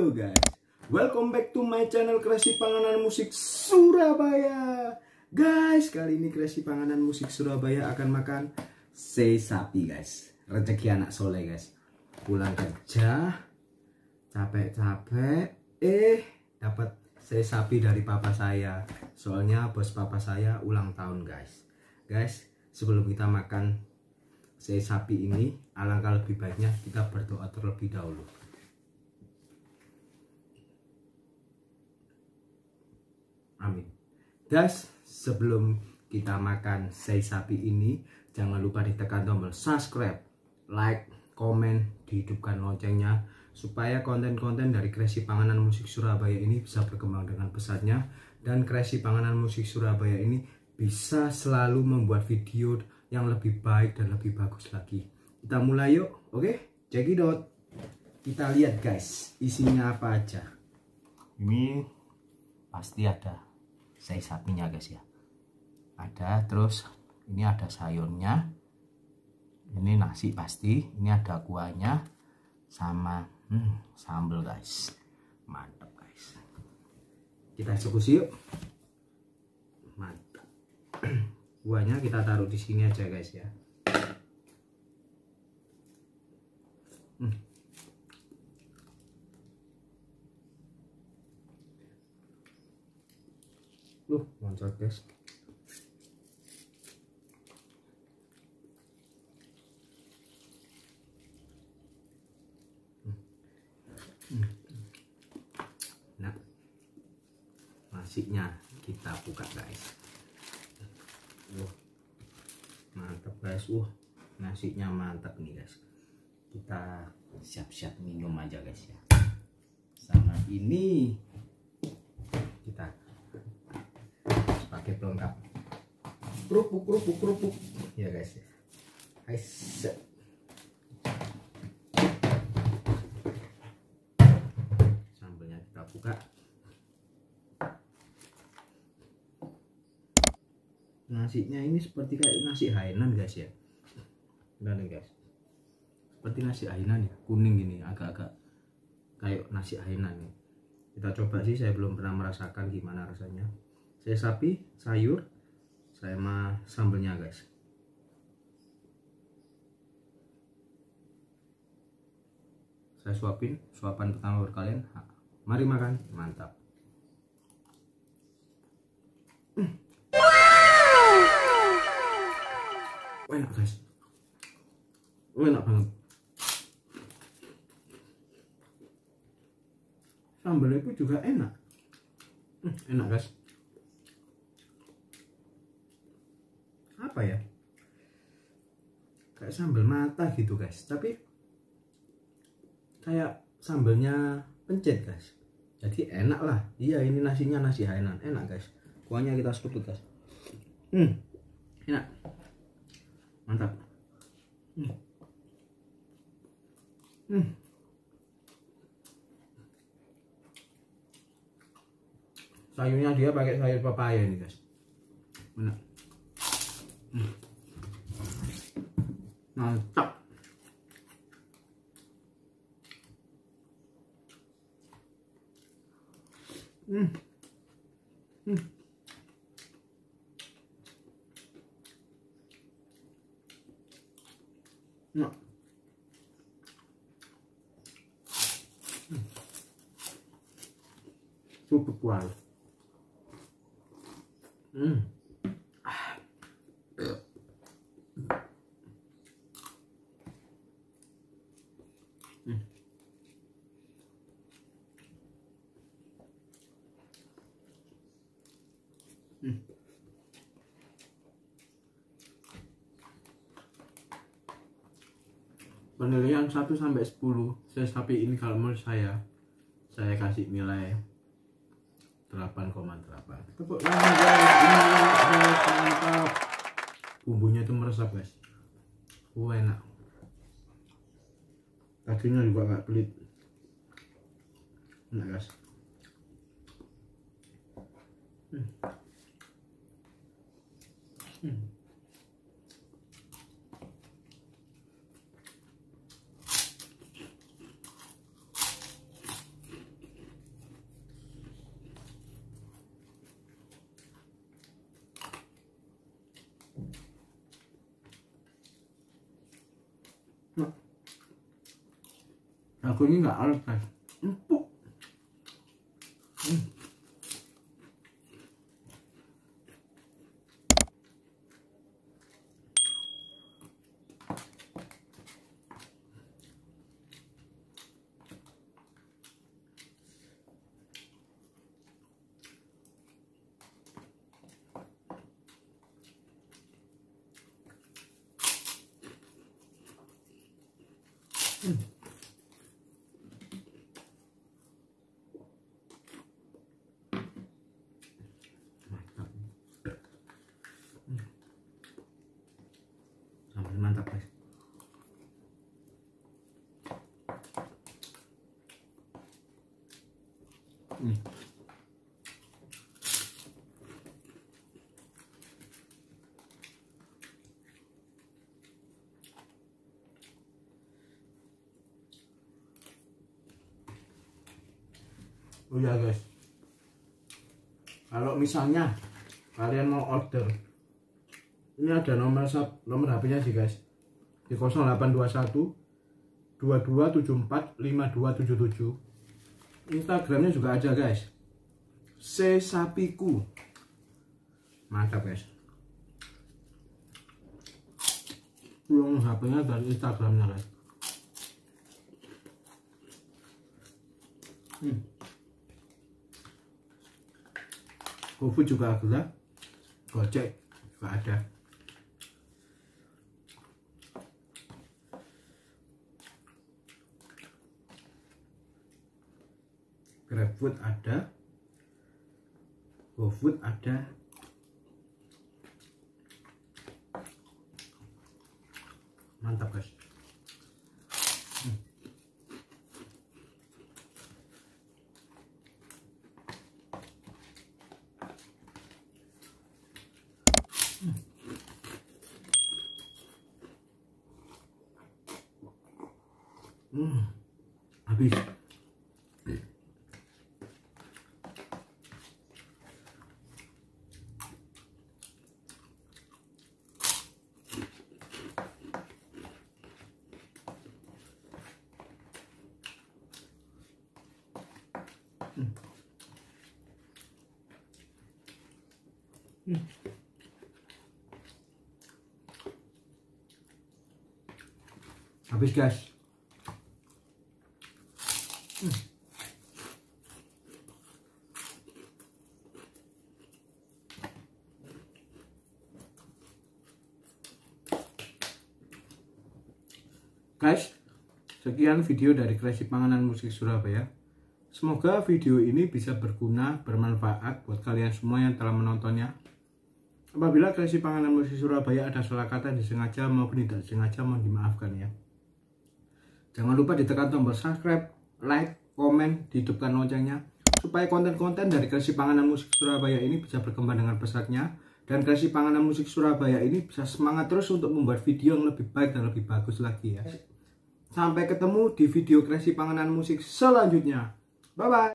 Halo guys, welcome back to my channel Kreasi Panganan Musik Surabaya. Guys, kali ini Kreasi Panganan Musik Surabaya akan makan sei sapi guys. Rezeki anak soleh guys. Pulang kerja, capek-capek, dapat sei sapi dari papa saya. Soalnya bos papa saya ulang tahun guys. Guys, sebelum kita makan sei sapi ini, alangkah lebih baiknya kita berdoa terlebih dahulu. Amin. Guys, sebelum kita makan sei sapi ini, jangan lupa ditekan tombol subscribe, like, komen, dihidupkan loncengnya supaya konten-konten dari Kreasi Panganan Musik Surabaya ini bisa berkembang dengan pesatnya, dan Kreasi Panganan Musik Surabaya ini bisa selalu membuat video yang lebih baik dan lebih bagus lagi. Kita mulai yuk, oke? Check it out. Kita lihat guys, isinya apa aja. Ini pasti ada sei sapinya guys ya, ada, terus ini ada sayurnya, ini nasi pasti, ini ada kuahnya sama sambal guys, mantap guys. Kita eksekusi yuk, mantap. Kuahnya kita taruh di sini aja guys ya. Loncat guys. Nah, nasinya kita buka guys. Mantap guys. Nasinya mantap nih guys. Kita siap-siap minum aja guys ya. Sama ini kita pakai pelengkap, kerupuk ya guys ya. Sambelnya kita buka. Nasinya ini seperti kayak nasi Hainan guys ya. Nah nih guys, seperti nasi Hainan ya, kuning gini, agak-agak kayak nasi Hainan nih. Kita coba sih, saya belum pernah merasakan gimana rasanya. Sei sapi, sayur, sama sambelnya guys. Saya suapan pertama buat kalian. Mari makan, mantap. Enak guys, enak banget. Sambelnya itu juga enak, enak guys. Apa ya, kayak sambal mata gitu guys, tapi kayak sambelnya pencet guys, jadi enak lah. Iya, ini nasinya nasi Hainan, enak guys. Kuahnya kita seruput guys. Enak, mantap. Sayurnya dia pakai sayur pepaya ini guys, enak. Mantap. Nah. Super kuat. Penilaian 1 sampai 10 sei sapi ini kalau menurut saya kasih nilai 8,8. Tepuk tangan guys, mantap. Bumbunya itu meresap guys, enak. Dagingnya juga gak pelit, enak guys. Aku ini nggak halus guys, empuk. Mantap guys. Oh ya guys, kalau misalnya kalian mau order, ini ada nomor HP-nya sih guys, di 0821 2274 5277. Instagramnya juga ada guys, Seisapiku. Mantap guys. Nomor HP-nya dari Instagramnya guys. GoFood juga ada, Gojek juga ada. GrabFood ada, GoFood ada. Mantap guys. Habis. Habis guys. Guys, sekian video dari Kreasi Panganan Musik Surabaya. Semoga video ini bisa berguna, bermanfaat buat kalian semua yang telah menontonnya. Apabila Kreasi Panganan Musik Surabaya ada salah kata yang disengaja maupun tidak disengaja, mohon dimaafkan ya. Jangan lupa ditekan tombol subscribe, like, komen, dihidupkan loncengnya, supaya konten-konten dari Kreasi Panganan Musik Surabaya ini bisa berkembang dengan pesatnya, dan Kreasi Panganan Musik Surabaya ini bisa semangat terus untuk membuat video yang lebih baik dan lebih bagus lagi ya. Sampai ketemu di video Kreasi Panganan Musik selanjutnya. Bye-bye.